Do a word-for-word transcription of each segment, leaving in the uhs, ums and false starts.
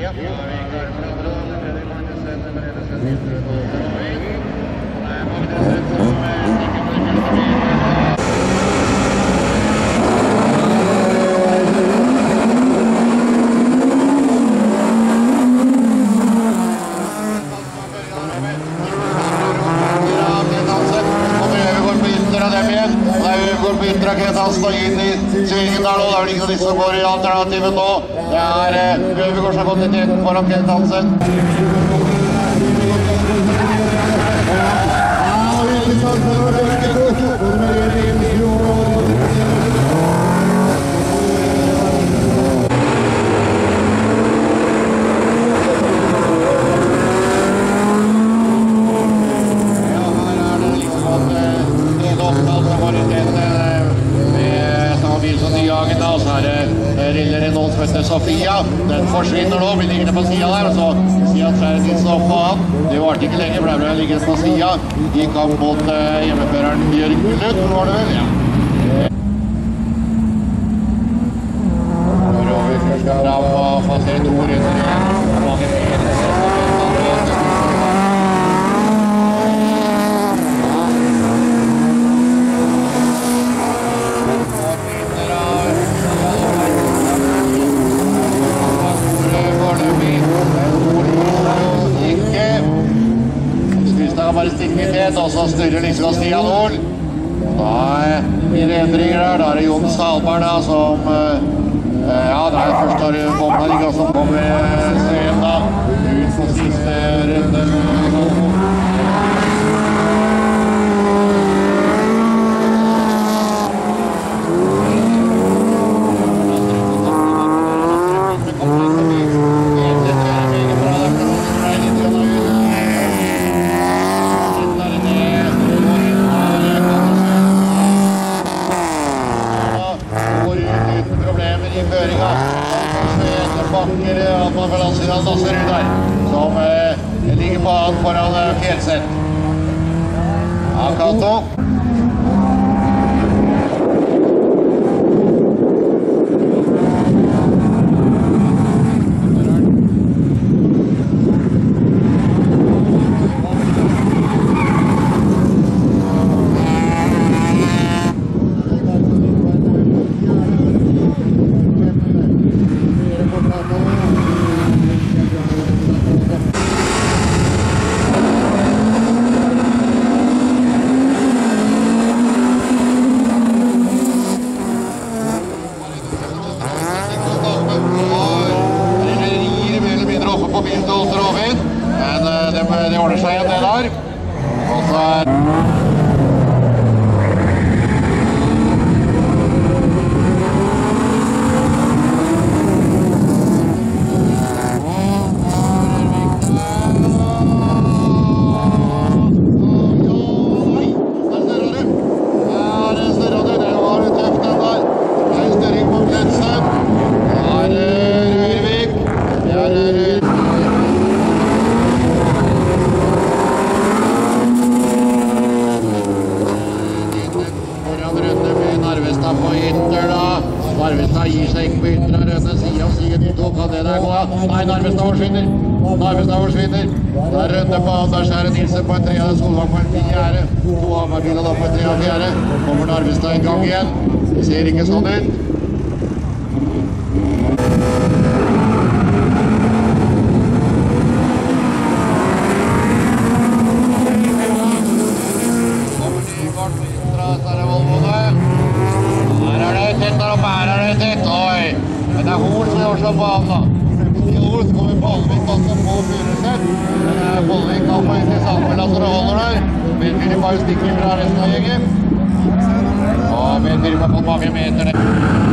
Ja, da er vi klare for andre dag. Tredje Magnussen, Brede Sessin, Rovin. Det er Magnussen som stikker på den første bilen. Ketansen og inn i svingen der nå, det er vel ingen av disse som går i alternativet nå. Det er Øvergård som har gått i teten foran Ketansen. Sofia, den forsvinner nå, vi ligger på siden der, og så sier at Sverre Nilsen opp på han. Det varte ikke lenge, for der ble jeg ligget på siden. Gikk opp mot uh, hjemmeføreren Jørgen Gullut, var det vel? Ja. Når vi først skal fram og få se to runder igjen, mange mer. Bare stikker i tet, og så styrer liksom Stian Nord. Da er det endringer der, da er det Jon Salberg da, som ja, det er først har du Bomna som kommer Sveen da, ut på siste runde. Som eh, ligger på han foran eh, Fjellseth. Ja, Kato. Men det ordner seg igjen det der. Og så er på ytter da. Narvestad gir seg ikke på ytter av rønne siden og sier de to kan det der gå av. Nei, Narvestad forsvinner. Narvestad forsvinner. Det er Rønne på andre, Sverre Nilsen på en tredje, Solvang på en fjerde. To Hamarbiler da på en tredje og fjerde. Kommer Narvestad i gang igjen. Det ser ikke sånn ut. Det er Hol som gjør seg på han da. I Hol så kommer Bollvik også på Furuset. Bollvik kan få inn i Salmela så det holder der. Benfilip har jo stikket fra resten av gjengen. Og Benfilip har fått mange meter der.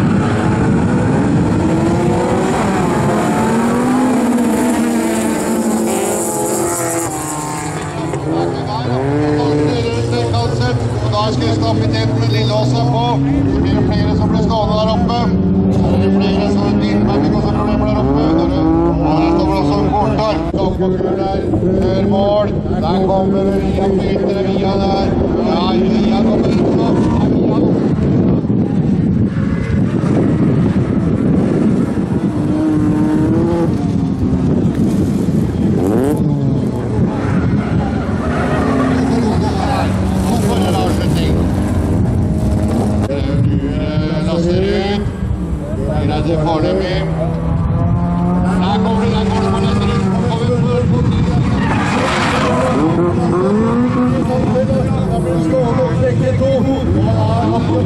Og da skal stabiliteten med Lilleåsen på. Så blir det flere som blir stående der oppe. Så er det flere som er Dinberg fikk også problemer der oppe. Og der står det også en kortar. Oppåkur der, før mål. Der kommer Via Pyter, Via der. Ja, Via kommer ut nå. Via. Vi redder foreløpig. Der kommer det, der går det på neste rundt. Kommer vi for på tiden. Da blir det stående og trekke to. Ja, ja, på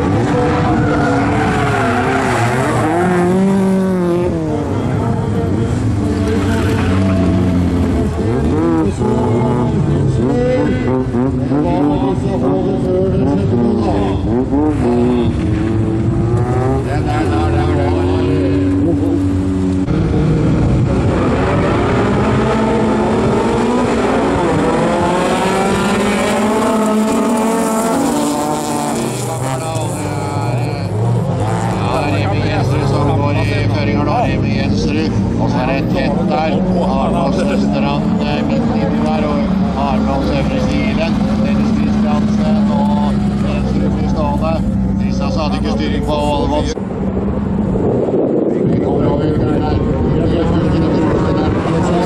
og så er det tett der, Arendals Østerstrand midt inni der, og Arendals Øvre Kilen, Dennis Kristiansen og Jensrud blir stående. Disse hadde ikke styring på Valvold. Vi kommer over der. Vi er først inn og først der.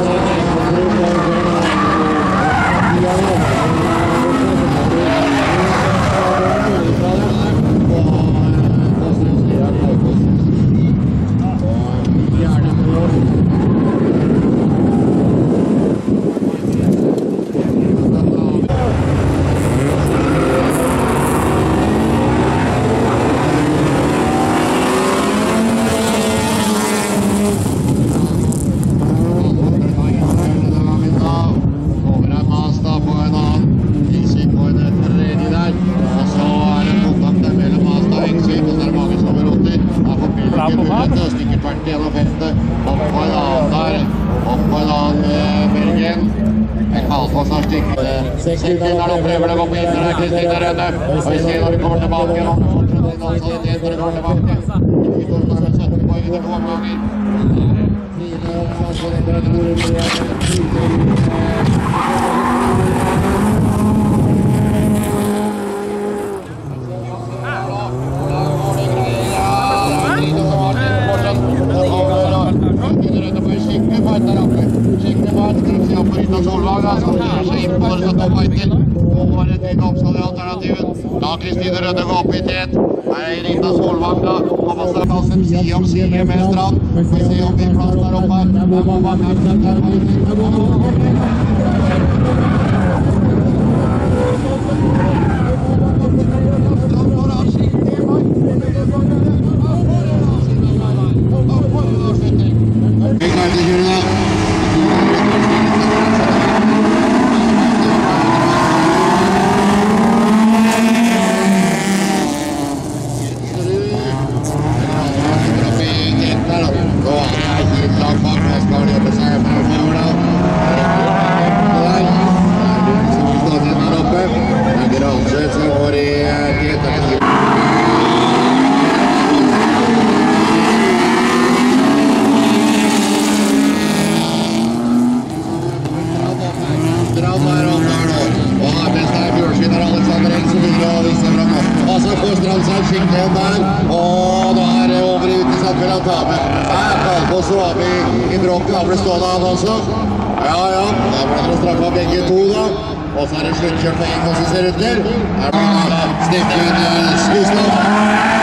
Sikkert vært gjennom feltet, opp på en annen der, opp på en annen Bergen. En Kalsås har stikket. Sekken der og prøver det å gå på inn der, Kristine Rønne. Og vi ser når vi kommer tilbake igjen, og fortsatt i nasjonalitet når vi kommer tilbake. Vi går med sytten poeng i to omganger. Skikkelig fart, Kripsi opp på Rita Solvang, som gjør seg inn på for å sette opp fighten. Og var et nytt oppskall i alternativen. Da Kristine Rønne går opp i tet. Her er Rita Solvang da. Og på seg plassen side om side med Strand. Vi ser om vi er plass der oppe. Der må man her seg der. Vi klarer til kjøret da. Og da er det over i utensatt vil han ta med. Her Kalsås så var vi i bråket, han ble stående han også. Ja, ja, da ble det straffa begge to da. Og så er det sluttkjørt for en som ser ut til. Her blir det snitt ut Svisland.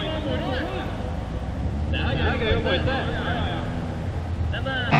Det er gøy, gøy å bøyte. Den er...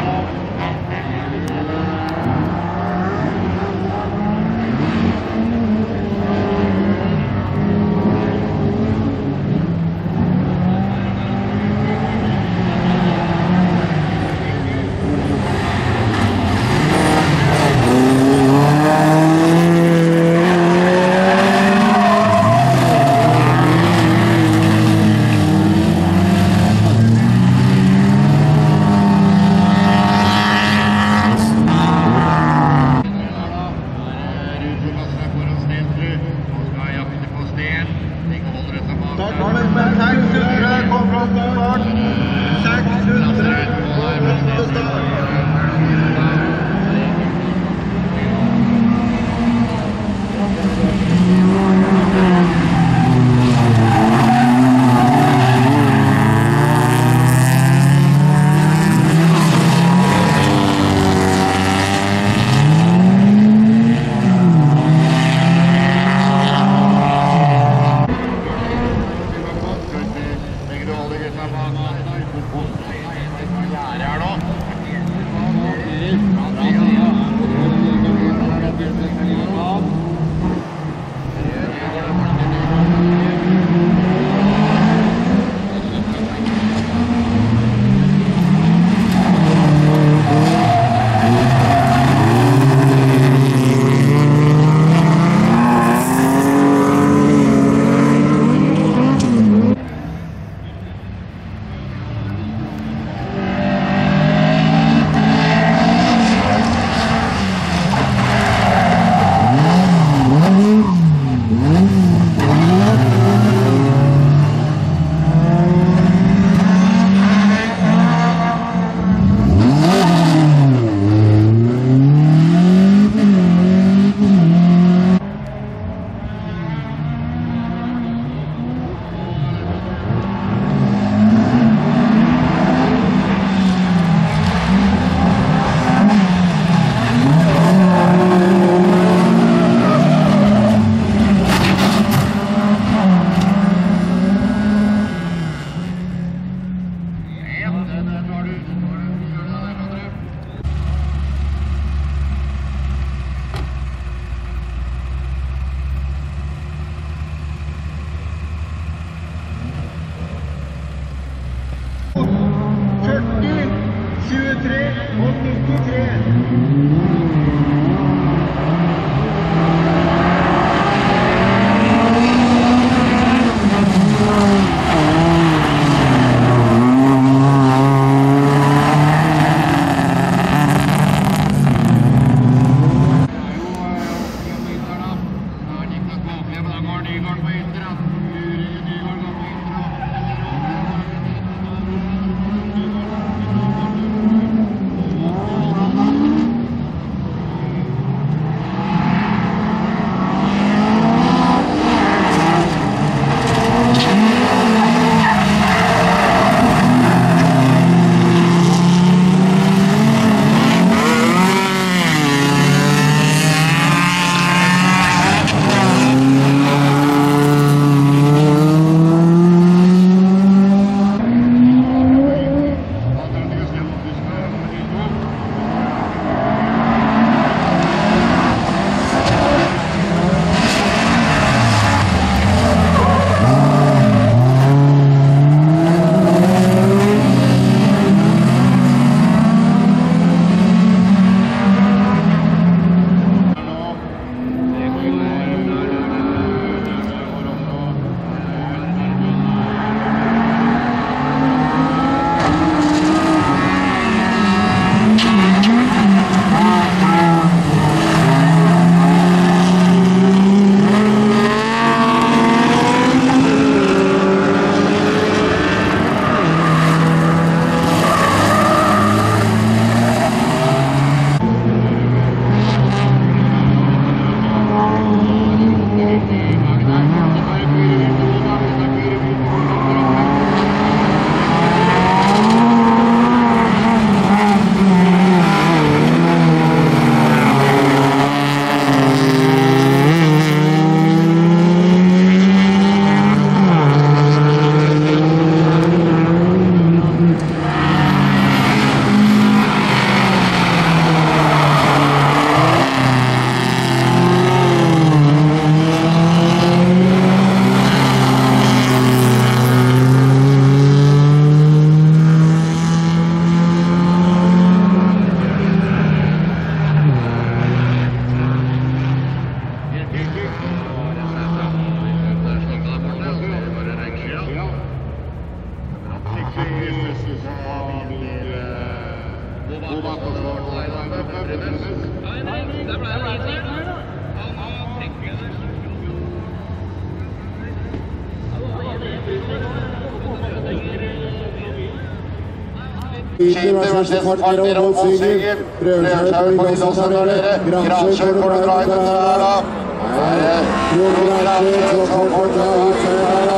Skipet versus fart ned og svinger. Brødskjøy på Lillåsen der nede. Gransjøy får du dra inn dette her da. Her er Jon Gransjøy som får dra ut seg her da.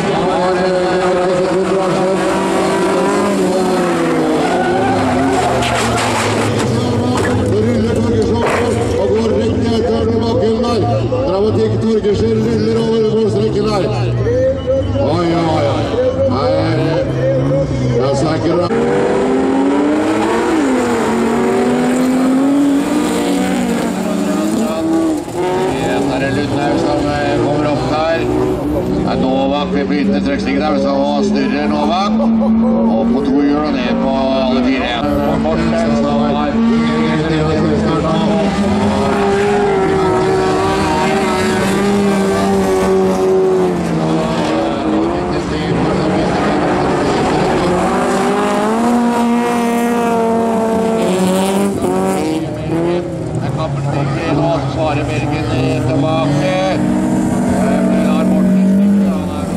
Og går rett ned til bakken der. Dramatikk Torgersen ruller over målstreken der. Oi, oi, oi. Her er det. Jeg snakker da. Lundhaug som kommer opp der. Det er Novak ved flytende trekkslinger der, så snurrer Novak. Og på to hjul og ned på alle fire. Og Morten som har Svarer Bergen tilbake. Blar Morten stykker, han er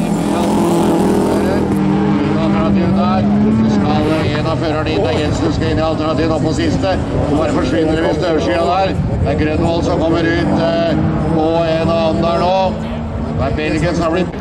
alternativ der. Så skal en av førerne inn, Jensen skal inn i alternativen opp på siste. Så bare forsvinner det ved støvskya der. Det er Grønvold som kommer ut på en av andre nå. Det er Bergen som har blitt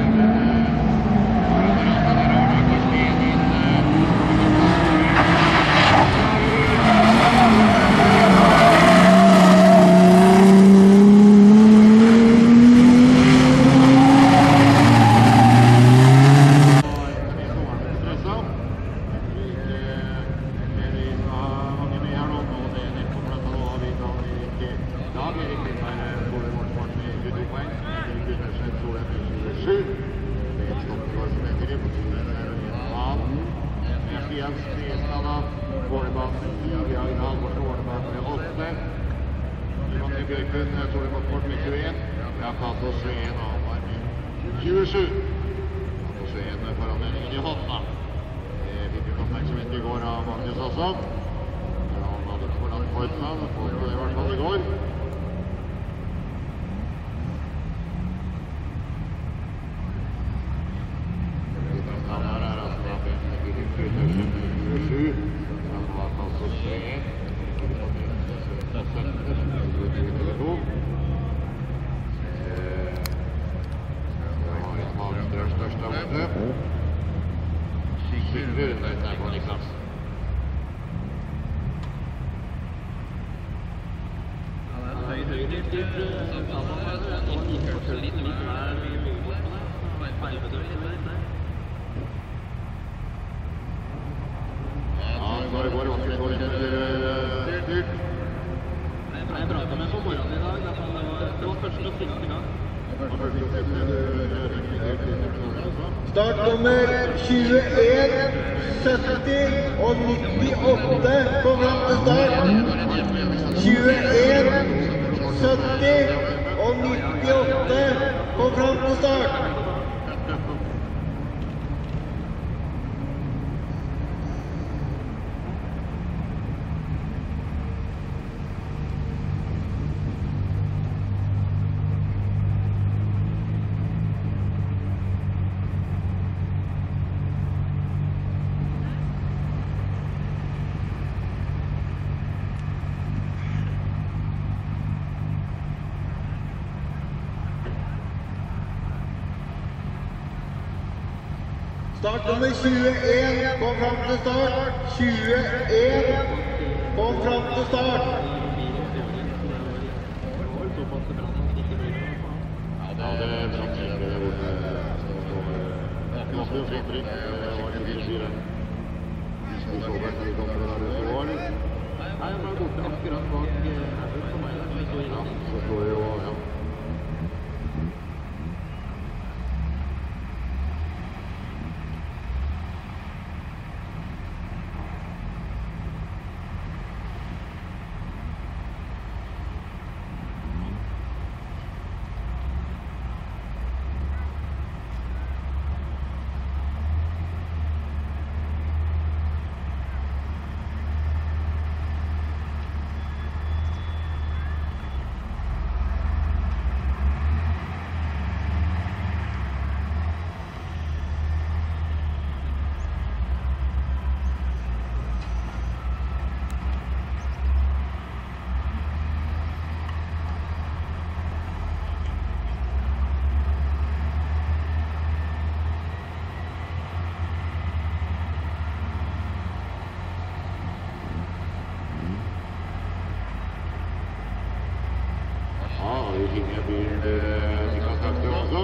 tjuesju. Og så en foranledningen i hånda. Det fikk vi oppmerksomhet i går av Magnus også. Han hadde forlatt Portland, og fått det i hvert fall i går. Han her er altså da tjuesju. Han var altså tre en. Største av det. Sikkerhet rundt der på Niklas. Ja, det er høy høyre. Så han har ikke litt litt mer mye mulig. Bare feilbedøver litt der. Ja, det går vanskelig å kjenne styrt. Jeg pratet med på morgenen i dag. Det var første og siste gang. Start nummer tjueen, sytti og nittiåtte kom fram til start. tjueen, sytti og nittiåtte kom fram til start. Start nummer tjueen kom fram til start. tjueen kom fram til start. Ja, det er framtiden der borte. Ganske fintryk. Det var en fin fyr her. Vi så vel til kampen der det så var. Nei, jeg ble borte akkurat bak Herberg for meg. Ja, så står det jo, ja. Niklas Haugstad også.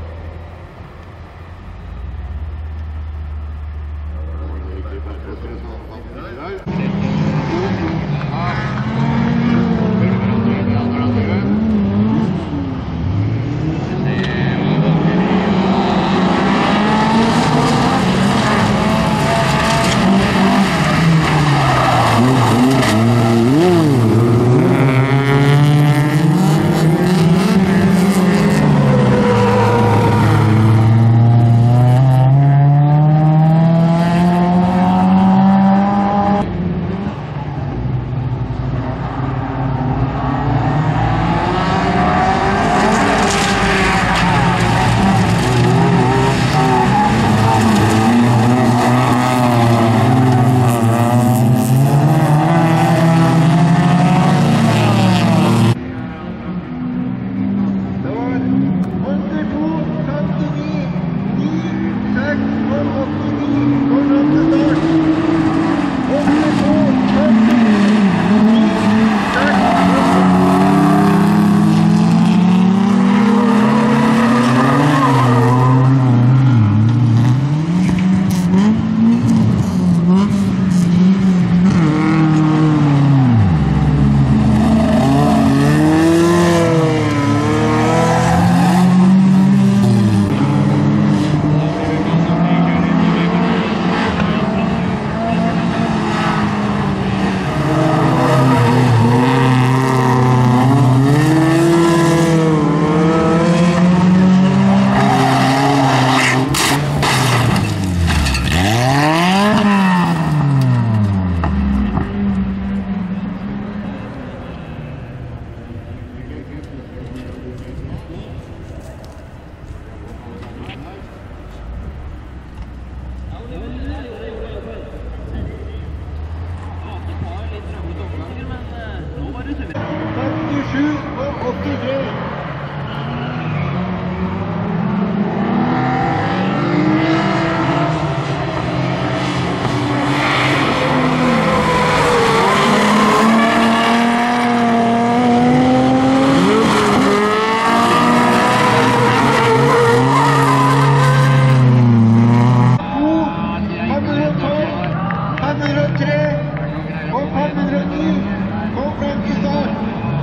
femtisju og åttitre. fem hundre og tre og fem hundre og ni kom frem til start.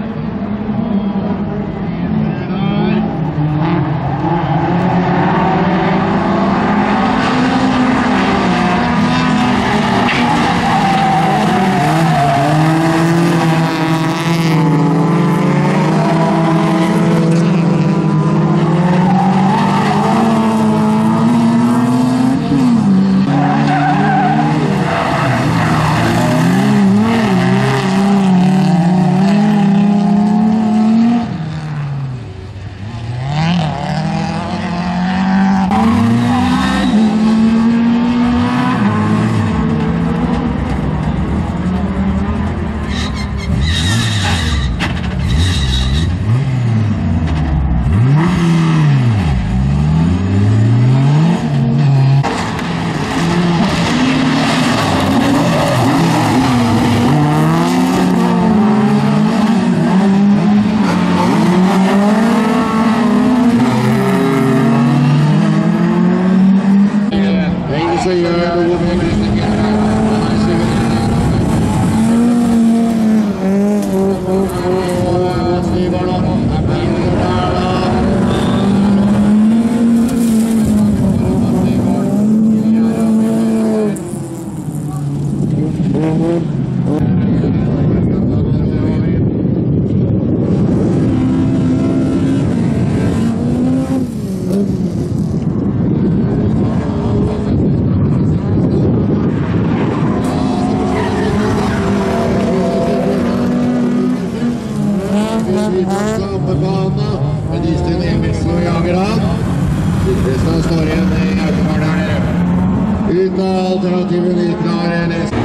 Ut av alternativet nyklare neste.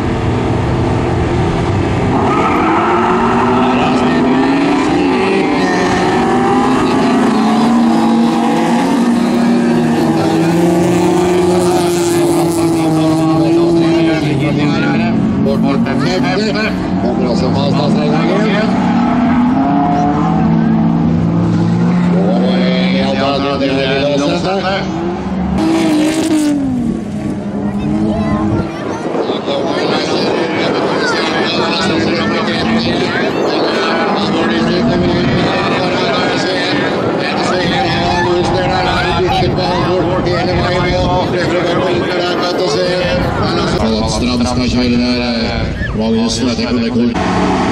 Kommer også Mazda-strengen. Strand skal kjøre der. Magnussen vet ikke om det går.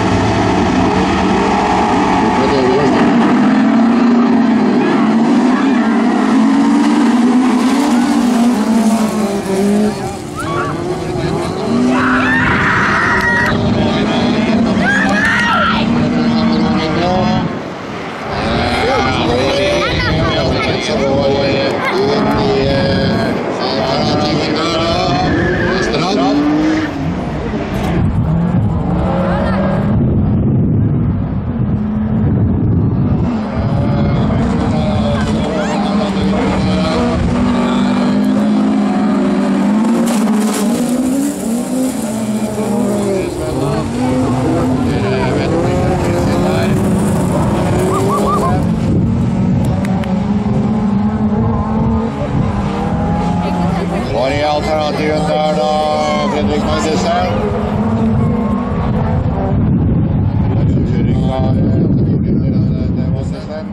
Alternativen der da, Fredrik Magnussen. Kjøring da, det var Seslen.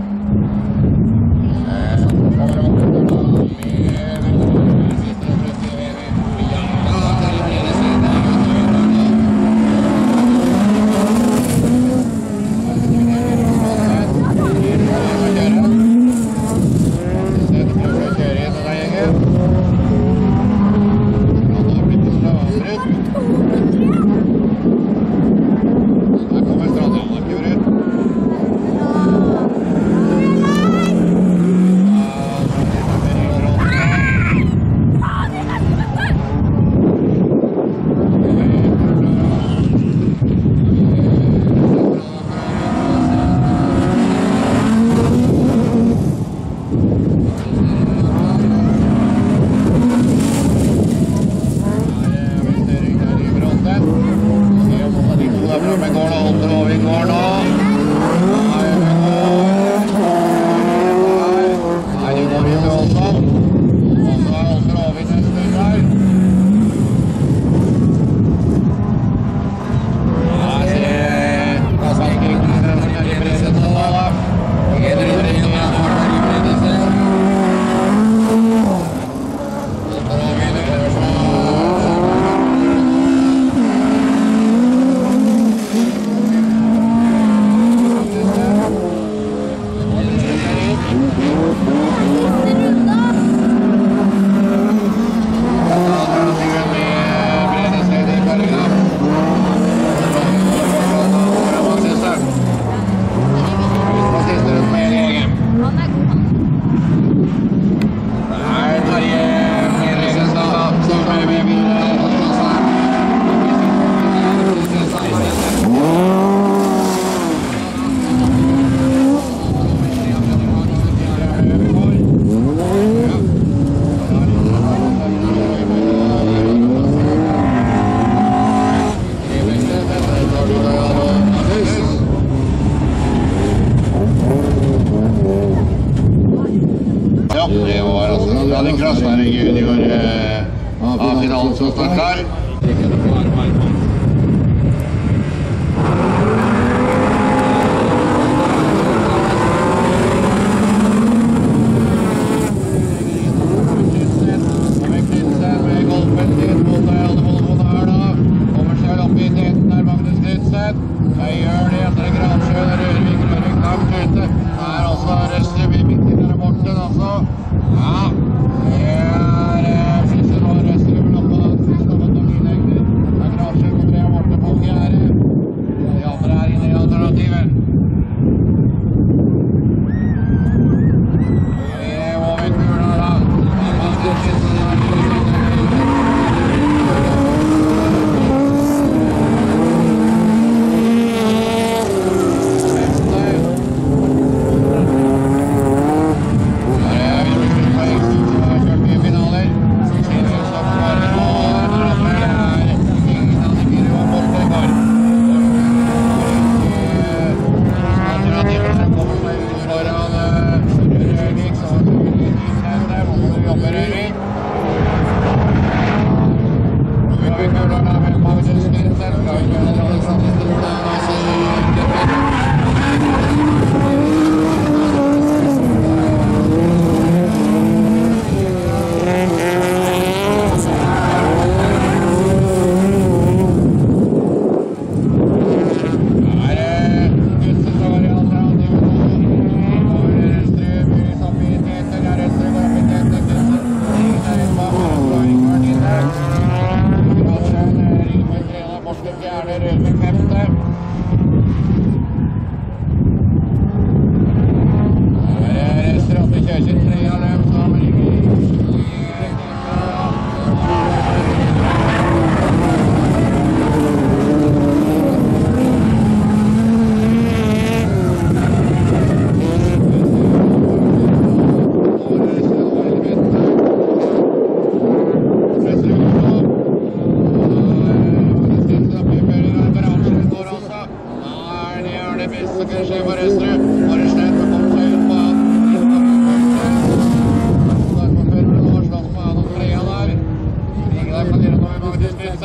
Det var altså Rallycross, der junior av finalen som står klar.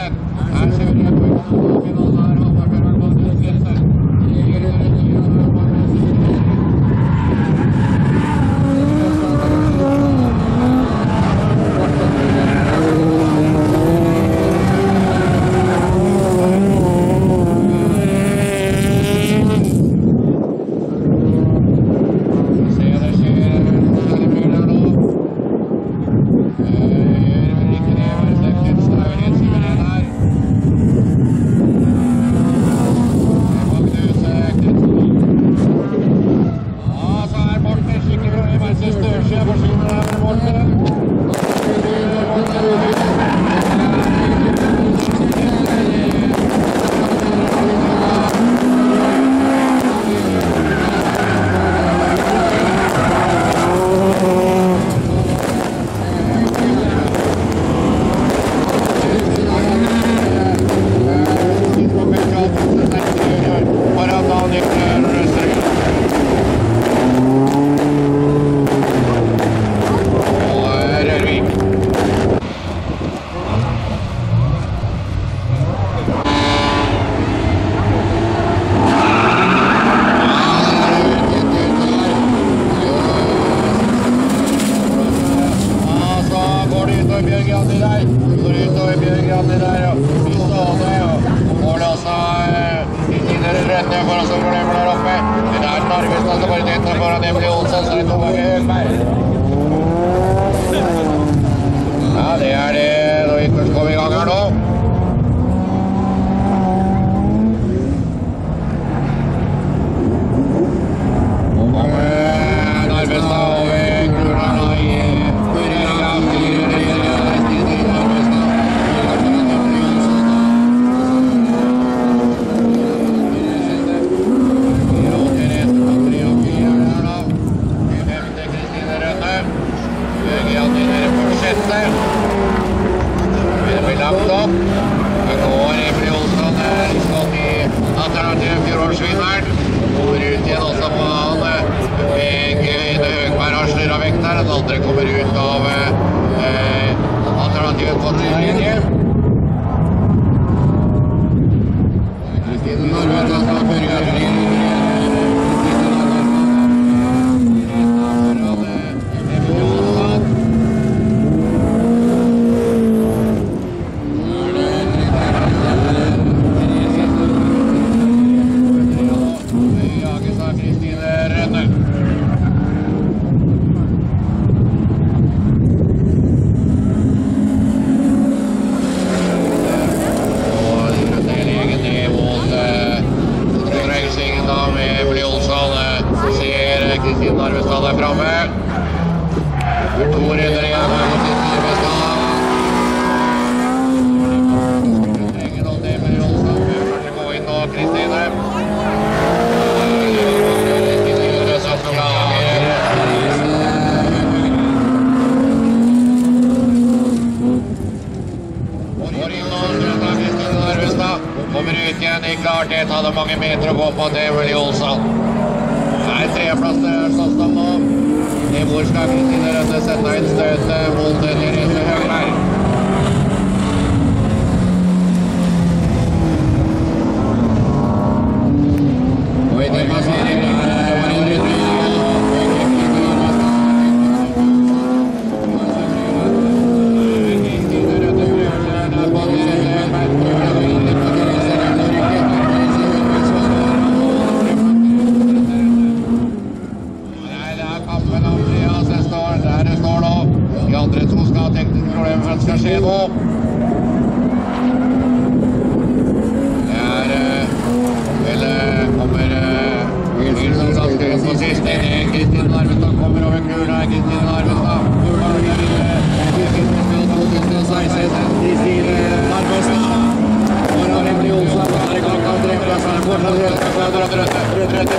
uansett. Her ser vi det på finalen her. Hammerfjord bak til grense. Ja, det er det. Når vi først kommer i gang her nå. Og Narvestad over Grunarna i Børja det blir lagt opp. Vi går i Friolsson, skått i alternativ fjorårsvinneren. Går ut igjen også på han. Begge Ine Høgberg har slurret vekk der. Den andre kommer ut av eh, alternativet på tredje linje. Kristine Narvestad skal Børge Arselin. Kristine Narvestad er fremme. To redder igjen med Kristine Narvestad. Trenger noen det med Jolstad. Vi vil kanskje gå inn nå, Kristine. Kristine gjør det sånn som lager. Går inn nå, Kristine Narvestad. Kommer ut igjen i klarthet. Hadde mange meter å gå på til Emil Jolstad. Her er treplass til Slåstam nå. I hvor skal Kristine Rønne sette inn støtet mot Therese Høgberg. Og i den passeringen her var det en rydde. Kristine Rønne prøver seg der på Therese Høgberg. De andre to skal ha teknisk problem for at det skal skje nå. Det er vel kommer Nilsen Saske på siste inn. Kristine Narvestad kommer over Grunarna. Kristine Narvestad. Kristine Narvestad. Foran Emil Jolstad. Der er gang av treplassene. Fortsatt Rødtøk. Rødtøk. Rødtøk.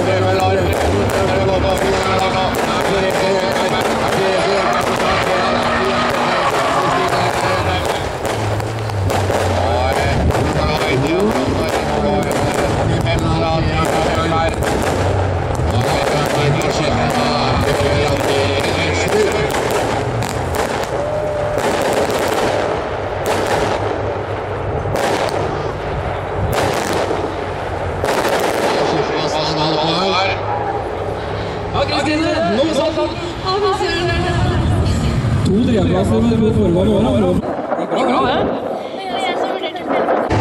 Andreas med to foregående årene. Det går bra, det. Det er jeg som vurderte flere.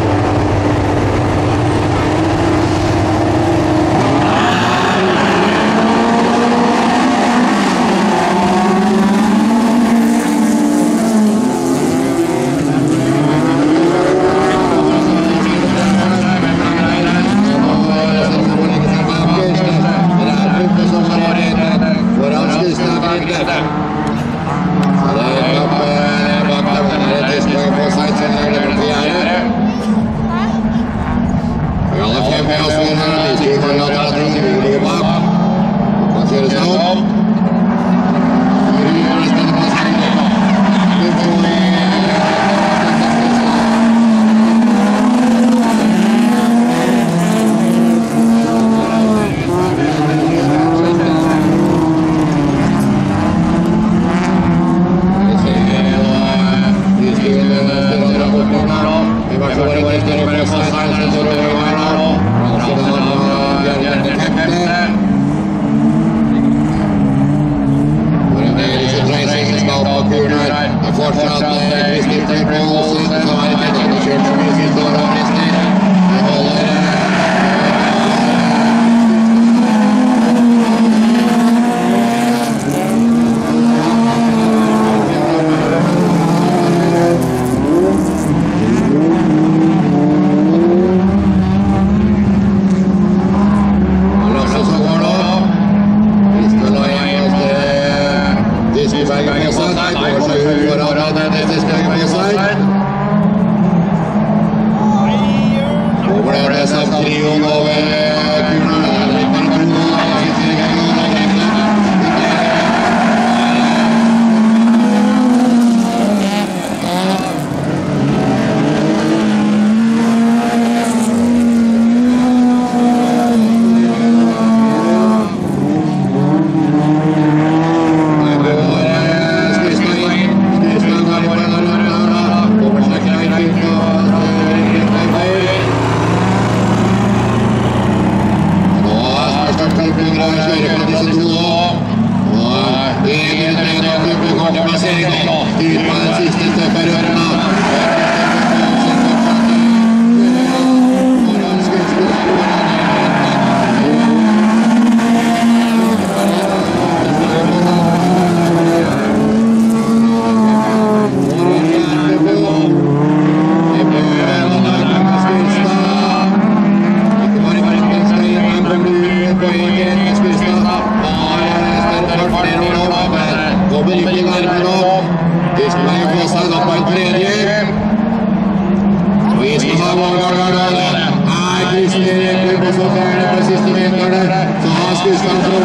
Kristian